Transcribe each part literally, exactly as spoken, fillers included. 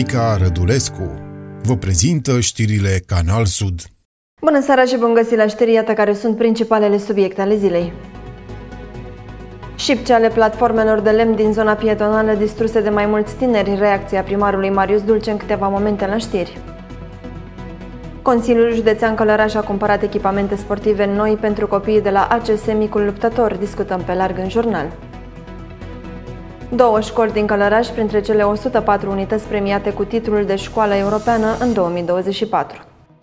Monica Rădulescu vă prezintă știrile Canal Sud. Bună seara și bun găsit la știri, iată care sunt principalele subiecte ale zilei. Șipci ale platformelor de lemn din zona pietonală distruse de mai mulți tineri, reacția primarului Marius Dulce în câteva momente la știri. Consiliul Județean Călăraș a cumpărat echipamente sportive noi pentru copiii de la A C S Micul Luptător, discutăm pe larg în jurnal. Două școli din Călăraș printre cele o sută patru unități premiate cu titlul de școală europeană în două mii douăzeci și patru.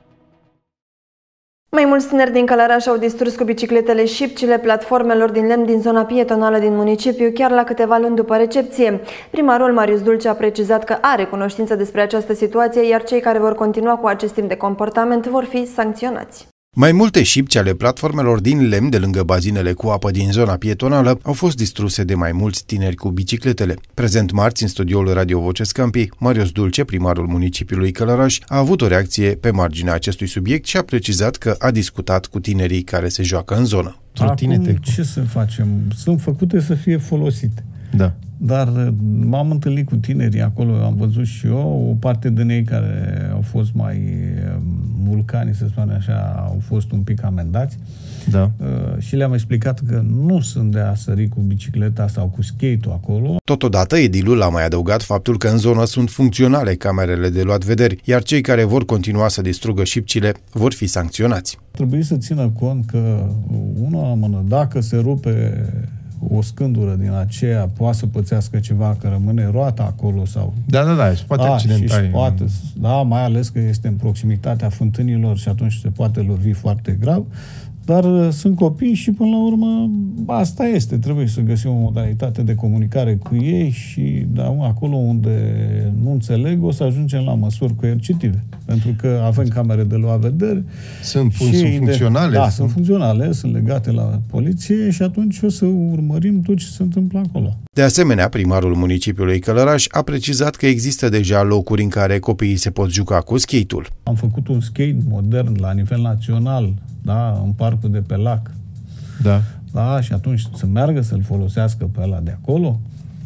Mai mulți tineri din Călăraș au distrus cu bicicletele șipcile platformelor din lemn din zona pietonală din municipiu, chiar la câteva luni după recepție. Primarul Marius Dulce a precizat că are cunoștință despre această situație, iar cei care vor continua cu acest tip de comportament vor fi sancționați. Mai multe șipci ale platformelor din lemn de lângă bazinele cu apă din zona pietonală au fost distruse de mai mulți tineri cu bicicletele. Prezent marți în studioul Radio Vocea Scampii, Marius Dulce, primarul municipiului Călăraș, a avut o reacție pe marginea acestui subiect și a precizat că a discutat cu tinerii care se joacă în zonă. Acum, ce să facem? Sunt făcute să fie folosite. Da. Dar m-am întâlnit cu tinerii acolo, am văzut și eu, o parte din ei care au fost mai vulcani, să spunem așa, au fost un pic amendați. Da. Și le-am explicat că nu sunt de a sări cu bicicleta sau cu skate-ul acolo. Totodată, edilul a mai adăugat faptul că în zonă sunt funcționale camerele de luat vederi, iar cei care vor continua să distrugă șipcile vor fi sancționați. Trebuie să țină cont că, una la mână, dacă se rupe o scândură din aceea, poate să pățească ceva, că rămâne roata acolo sau... Da, da, da, și poate accidenta. Și poate, da, mai ales că este în proximitatea fântânilor și atunci se poate lovi foarte grav. Dar sunt copii și, până la urmă, asta este. Trebuie să găsim o modalitate de comunicare cu ei și, da, acolo unde nu înțeleg, o să ajungem la măsuri coercitive. Pentru că avem camere de luat vederi. Sunt, sunt funcționale? De, da, sunt... sunt funcționale, sunt legate la poliție și atunci o să urmărim tot ce se întâmplă acolo. De asemenea, primarul municipiului Călăraș a precizat că există deja locuri în care copiii se pot juca cu skate-ul. Am făcut un skate modern la nivel național, da, în parcul de pe lac. Da. Da, și atunci să meargă să-l folosească pe ăla de acolo.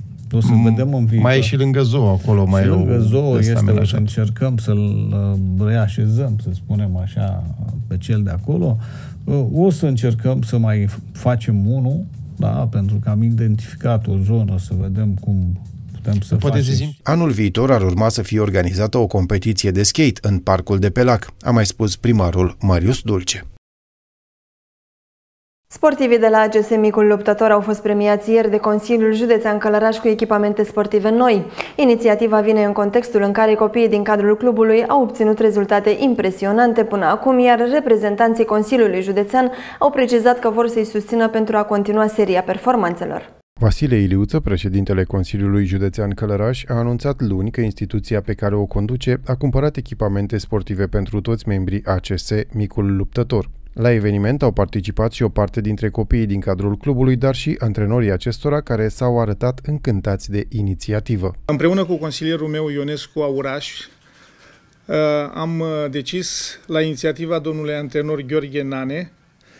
O să mm, vedem în viitor. Mai e și lângă zoo acolo. Și mai lângă zoo este, o să încercăm să-l reașezăm, să spunem așa, pe cel de acolo. O să încercăm să mai facem unul, da, pentru că am identificat o zonă, să vedem cum putem să Poate facem. Anul viitor ar urma să fie organizată o competiție de skate în parcul de pe lac, a mai spus primarul Marius Dulce. Sportivii de la A C S Micul Luptător au fost premiați ieri de Consiliul Județean Călăraș cu echipamente sportive noi. Inițiativa vine în contextul în care copiii din cadrul clubului au obținut rezultate impresionante până acum, iar reprezentanții Consiliului Județean au precizat că vor să-i susțină pentru a continua seria performanțelor. Vasile Iliuță, președintele Consiliului Județean Călăraș, a anunțat luni că instituția pe care o conduce a cumpărat echipamente sportive pentru toți membrii A C S Micul Luptător. La eveniment au participat și o parte dintre copiii din cadrul clubului, dar și antrenorii acestora care s-au arătat încântați de inițiativă. Împreună cu consilierul meu Ionescu Auraș am decis la inițiativa domnului antrenor Gheorghe Nane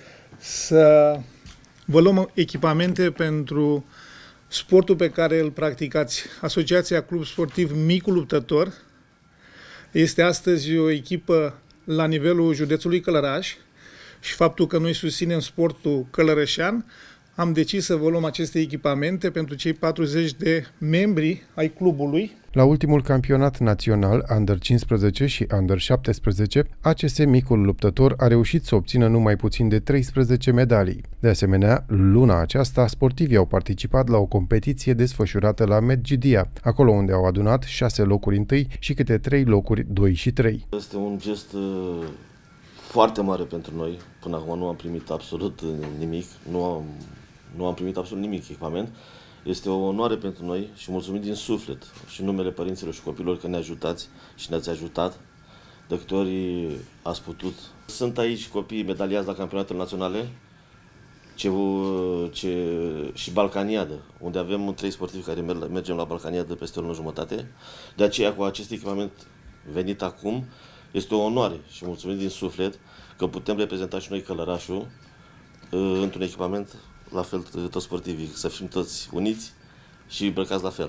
să vă luăm echipamente pentru sportul pe care îl practicați. Asociația Club Sportiv Micul Luptător este astăzi o echipă la nivelul județului Călăraș și faptul că noi susținem sportul călărășean, am decis să vă luăm aceste echipamente pentru cei patruzeci de membri ai clubului. La ultimul campionat național Under cincisprezece și Under șaptesprezece, A C S Micul Luptător a reușit să obțină numai puțin de treisprezece medalii. De asemenea, luna aceasta, sportivii au participat la o competiție desfășurată la Medgidia, acolo unde au adunat șase locuri întâi și câte trei locuri doi și trei. Este un gest uh, foarte mare pentru noi. Până acum nu am primit absolut nimic, nu am, nu am primit absolut nimic echipament. Este o onoare pentru noi și mulțumim din suflet și în numele părinților și copilor că ne ajutați și ne-ați ajutat de câte ori ați putut. Sunt aici copii medaliați la campionatele naționale ce, ce, și Balcaniadă, unde avem trei sportivi care mergem la Balcaniadă peste o lună jumătate. De aceea, cu acest echipament venit acum, este o onoare și mulțumim din suflet că putem reprezenta și noi Călărașul într-un echipament la fel toți sportivii, să fim toți uniți și îmbrăcați la fel.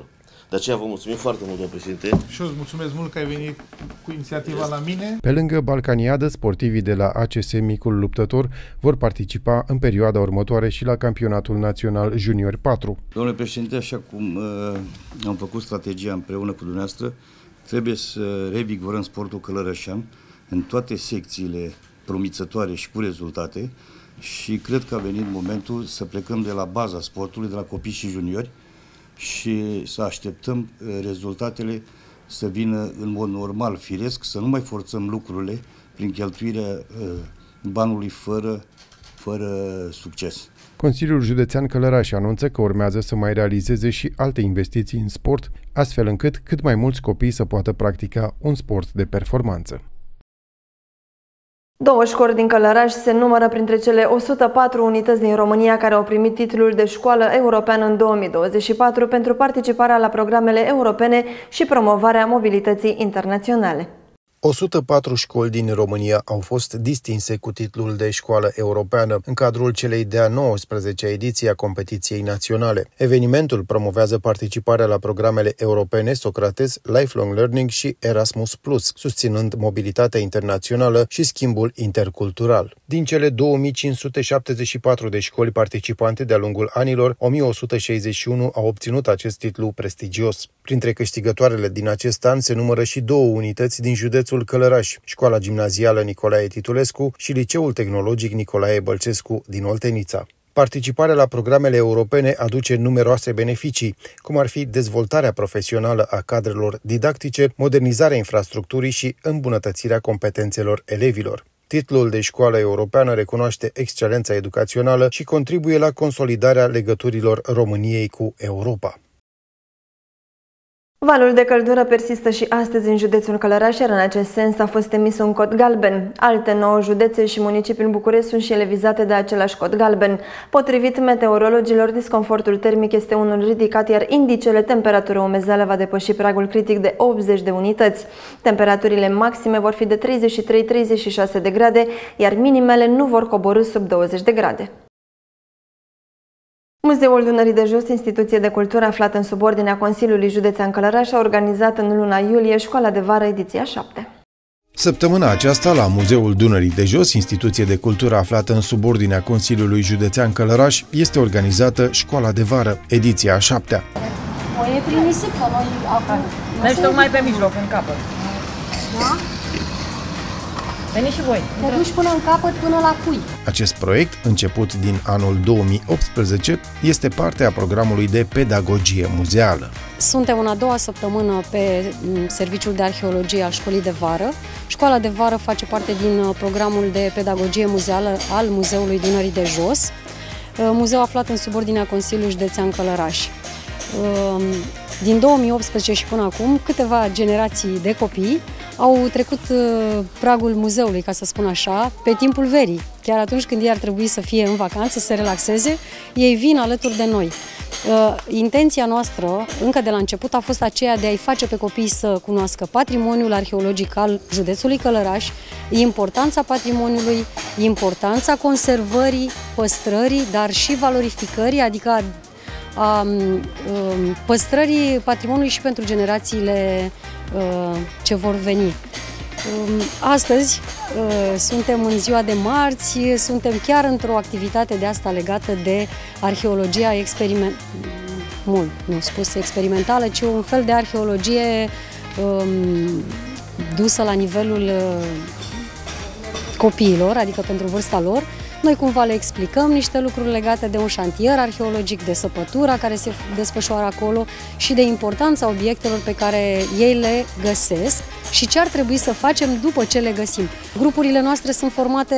De aceea vă mulțumim foarte mult, domnul președinte. Și eu îți mulțumesc mult că ai venit cu inițiativa la mine. Pe lângă Balcaniadă, sportivii de la A C S Micul Luptător vor participa în perioada următoare și la Campionatul Național Junior patru. Domnule președinte, așa cum uh, am făcut strategia împreună cu dumneavoastră, trebuie să revigorăm sportul călărășean în toate secțiile promițătoare și cu rezultate și cred că a venit momentul să plecăm de la baza sportului, de la copii și juniori și să așteptăm rezultatele să vină în mod normal, firesc, să nu mai forțăm lucrurile prin cheltuirea banului fără, fără succes. Consiliul Județean Călăraș anunță că urmează să mai realizeze și alte investiții în sport, astfel încât cât mai mulți copii să poată practica un sport de performanță. Două școli din Călăraș se numără printre cele o sută patru unități din România care au primit titlul de școală europeană în două mii douăzeci și patru pentru participarea la programele europene și promovarea mobilității internaționale. o sută patru școli din România au fost distinse cu titlul de școală europeană în cadrul celei de-a nouăsprezecea ediții a competiției naționale. Evenimentul promovează participarea la programele europene Socrates, Lifelong Learning și Erasmus plus, susținând mobilitatea internațională și schimbul intercultural. Din cele două mii cinci sute șaptezeci și patru de școli participante de-a lungul anilor, o mie o sută șaizeci și unu au obținut acest titlu prestigios. Printre câștigătoarele din acest an se numără și două unități din județul Călăraș, Școala Gimnazială Nicolae Titulescu și Liceul Tehnologic Nicolae Bălcescu din Oltenița. Participarea la programele europene aduce numeroase beneficii, cum ar fi dezvoltarea profesională a cadrelor didactice, modernizarea infrastructurii și îmbunătățirea competențelor elevilor. Titlul de școală europeană recunoaște excelența educațională și contribuie la consolidarea legăturilor României cu Europa. Valul de căldură persistă și astăzi în județul Călăraș, iar în acest sens a fost emis un cod galben. Alte nouă județe și municipii în București sunt și ele vizate de același cod galben. Potrivit meteorologilor, disconfortul termic este unul ridicat, iar indicele temperatură umezeală va depăși pragul critic de optzeci de unități. Temperaturile maxime vor fi de treizeci și trei - treizeci și șase de grade, iar minimele nu vor coborî sub douăzeci de grade. Muzeul Dunării de Jos, instituție de cultură aflată în subordinea Consiliului Județean Călăraș, a organizat în luna iulie Școala de Vară ediția șapte. Săptămâna aceasta, la Muzeul Dunării de Jos, instituție de cultură aflată în subordinea Consiliului Județean Călăraș, este organizată Școala de Vară, ediția a șaptea. O e prin nisip, că noi acum... Mergi tocmai pe mijloc, în capăt. Da? Veniți și voi. Te duci până în capăt, până la cui. Acest proiect, început din anul două mii optsprezece, este parte a programului de pedagogie muzeală. Suntem în a doua săptămână pe serviciul de arheologie al Școlii de Vară. Școala de Vară face parte din programul de pedagogie muzeală al Muzeului Dunării de Jos, muzeu aflat în subordinea Consiliului Județean Călăraș. Din două mii optsprezece și până acum, câteva generații de copii au trecut pragul muzeului, ca să spun așa, pe timpul verii. Chiar atunci când ei ar trebui să fie în vacanță, să se relaxeze, ei vin alături de noi. Intenția noastră, încă de la început, a fost aceea de a-i face pe copii să cunoască patrimoniul arheologic al județului Călăraș, importanța patrimoniului, importanța conservării, păstrării, dar și valorificării, adică a, a păstrării patrimoniului și pentru generațiile ce vor veni. Astăzi suntem în ziua de marți, suntem chiar într-o activitate de asta legată de arheologia experiment, mult, nu spus experimentală, ci un fel de arheologie um, dusă la nivelul uh, copiilor, adică pentru vârsta lor. Noi cumva le explicăm niște lucruri legate de un șantier arheologic, de săpătura care se desfășoară acolo și de importanța obiectelor pe care ei le găsesc și ce ar trebui să facem după ce le găsim. Grupurile noastre sunt formate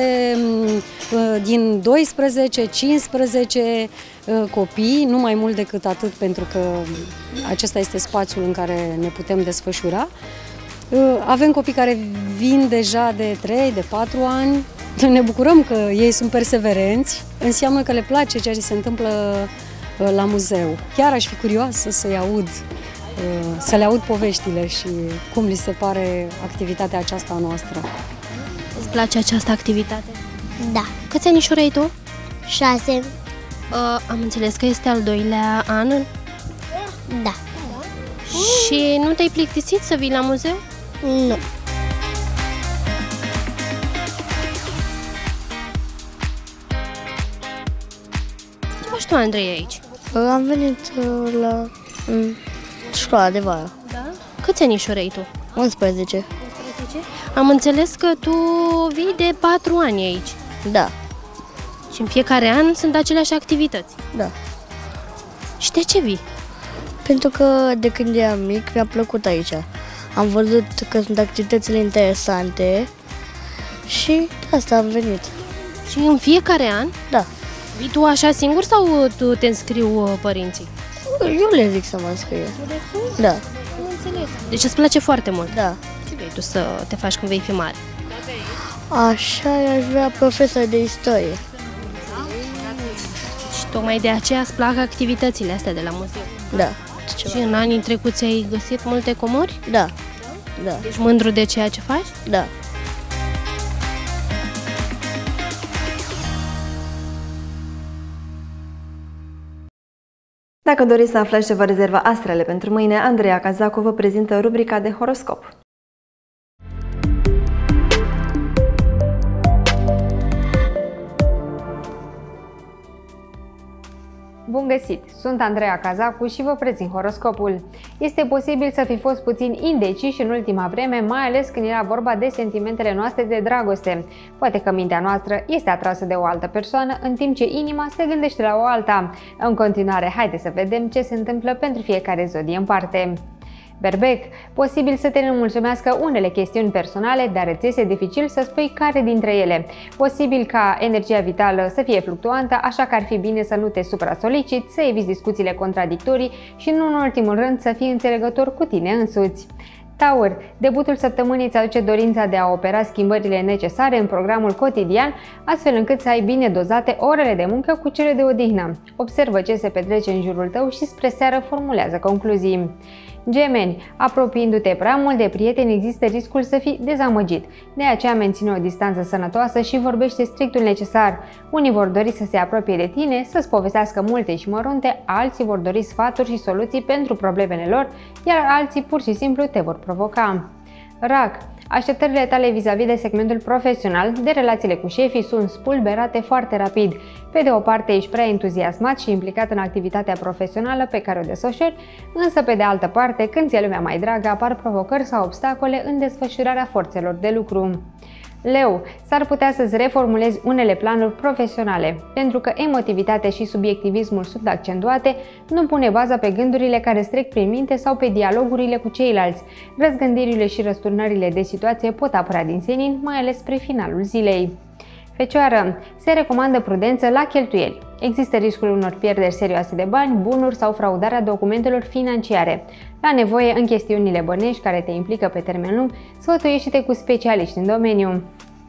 din doisprezece cincisprezece copii, nu mai mult decât atât, pentru că acesta este spațiul în care ne putem desfășura. Avem copii care vin deja de trei, de patru ani. Ne bucurăm că ei sunt perseverenți, înseamnă că le place ceea ce se întâmplă la muzeu. Chiar aș fi curioasă să-i aud, să le aud poveștile și cum li se pare activitatea aceasta a noastră. Îți place această activitate? Da. Câți anișori ai tu? Șase. Uh, am înțeles că este al doilea an? Da. Și nu te-ai plictisit să vii la muzeu? Nu. Ce faci tu, Andrei, aici? Am venit la școala de vară. Da? Câți anișori ai tu? unsprezece. Am înțeles că tu vii de patru ani aici. Da. Și în fiecare an sunt aceleași activități. Da. Și de ce vii? Pentru că de când eram mic mi-a plăcut aici. Am văzut că sunt activitățile interesante și de asta am venit. Și în fiecare an? Da. Vii tu așa singur sau tu te înscriu părinții? Eu le zic să mă înscriu. Da. Am înțeles. Deci îți place foarte mult? Da. Ce vrei tu să te faci când vei fi mare? Așa aș vrea profesor de istorie. Și tocmai de aceea îți plac activitățile astea de la muzeu? Da. Și în anii trecuți ai găsit multe comori? Da. Da. Ești mândru de ceea ce faci? Da. Dacă doriți să aflați ce vă rezervă astrele pentru mâine, Andreea Cazacu vă prezintă rubrica de horoscop. Bun găsit! Sunt Andreea Cazacu și vă prezint horoscopul. Este posibil să fi fost puțin indeciși în ultima vreme, mai ales când era vorba de sentimentele noastre de dragoste. Poate că mintea noastră este atrasă de o altă persoană, în timp ce inima se gândește la o alta. În continuare, haideți să vedem ce se întâmplă pentru fiecare zodie în parte. Berbec, posibil să te nemulțumească unele chestiuni personale, dar îți este dificil să spui care dintre ele. Posibil ca energia vitală să fie fluctuantă, așa că ar fi bine să nu te supra-soliciți, să eviți discuțiile contradictorii și, nu în ultimul rând, să fii înțelegător cu tine însuți. Taur, debutul săptămânii îți aduce dorința de a opera schimbările necesare în programul cotidian, astfel încât să ai bine dozate orele de muncă cu cele de odihnă. Observă ce se petrece în jurul tău și spre seară formulează concluzii. Gemeni, apropiindu-te prea mult de prieteni, există riscul să fii dezamăgit. De aceea menține o distanță sănătoasă și vorbește strictul necesar. Unii vor dori să se apropie de tine, să-ți povestească multe și mărunte, alții vor dori sfaturi și soluții pentru problemele lor, iar alții pur și simplu te vor provoca. Rac, așteptările tale vis-a-vis de segmentul profesional, de relațiile cu șefii, sunt spulberate foarte rapid. Pe de o parte ești prea entuziasmat și implicat în activitatea profesională pe care o desfășori, însă pe de altă parte, când ți-e lumea mai dragă, apar provocări sau obstacole în desfășurarea forțelor de lucru. Leu, s-ar putea să-ți reformulezi unele planuri profesionale. Pentru că emotivitatea și subiectivismul sunt accentuate, nu pune baza pe gândurile care îți trec prin minte sau pe dialogurile cu ceilalți. Răzgândirile și răsturnările de situație pot apărea din senin, mai ales spre finalul zilei. Fecioară, se recomandă prudență la cheltuieli. Există riscul unor pierderi serioase de bani, bunuri sau fraudarea documentelor financiare. La nevoie, în chestiunile bănești care te implică pe termen lung, sfătuiește-te cu specialiști în domeniu.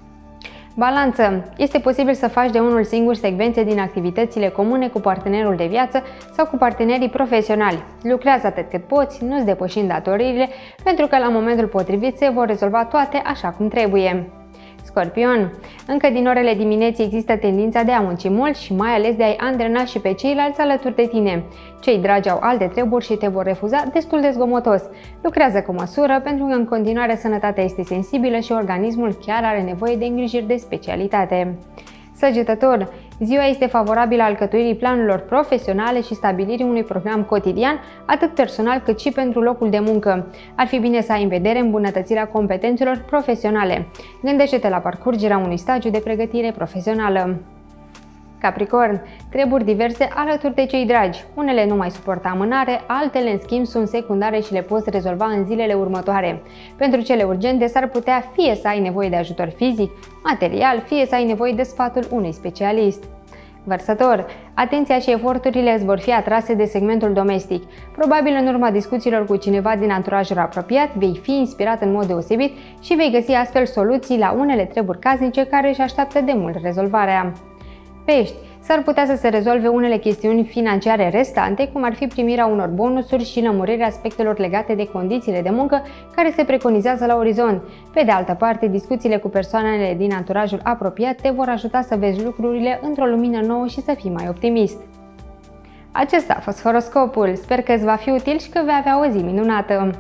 Balanță. Este posibil să faci de unul singur secvențe din activitățile comune cu partenerul de viață sau cu partenerii profesionali. Lucrează atât cât poți, nu-ți depășind datoriile, pentru că la momentul potrivit se vor rezolva toate așa cum trebuie. Scorpion, încă din orele dimineții există tendința de a munci mult și mai ales de a-i antrena și pe ceilalți alături de tine. Cei dragi au alte treburi și te vor refuza destul de zgomotos. Lucrează cu măsură pentru că în continuare sănătatea este sensibilă și organismul chiar are nevoie de îngrijiri de specialitate. Săgetător, ziua este favorabilă alcătuirii planurilor profesionale și stabilirii unui program cotidian, atât personal cât și pentru locul de muncă. Ar fi bine să ai în vedere îmbunătățirea competențelor profesionale. Gândește-te la parcurgerea unui stagiu de pregătire profesională. Capricorn, treburi diverse alături de cei dragi. Unele nu mai suportă amânare, altele în schimb sunt secundare și le poți rezolva în zilele următoare. Pentru cele urgente s-ar putea fie să ai nevoie de ajutor fizic, material, fie să ai nevoie de sfatul unui specialist. Vărsător, atenția și eforturile îți vor fi atrase de segmentul domestic. Probabil în urma discuțiilor cu cineva din anturajul apropiat, vei fi inspirat în mod deosebit și vei găsi astfel soluții la unele treburi casnice care își așteaptă de mult rezolvarea. Pești, s-ar putea să se rezolve unele chestiuni financiare restante, cum ar fi primirea unor bonusuri și lămurirea aspectelor legate de condițiile de muncă care se preconizează la orizont. Pe de altă parte, discuțiile cu persoanele din anturajul apropiat te vor ajuta să vezi lucrurile într-o lumină nouă și să fii mai optimist. Acesta a fost horoscopul. Sper că îți va fi util și că vei avea o zi minunată!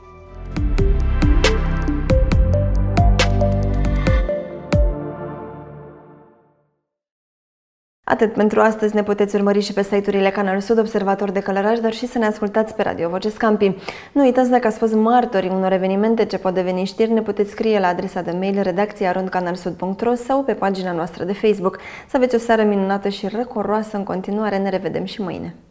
Atât pentru astăzi. Ne puteți urmări și pe site-urile Canal Sud, Observator de Călăraș, dar și să ne ascultați pe Radio Voce Scampi. Nu uitați, dacă ați fost martori unor evenimente ce pot deveni știri, ne puteți scrie la adresa de mail redacția arond canal sud punct ro sau pe pagina noastră de Facebook. Să aveți o seară minunată și răcoroasă în continuare. Ne revedem și mâine!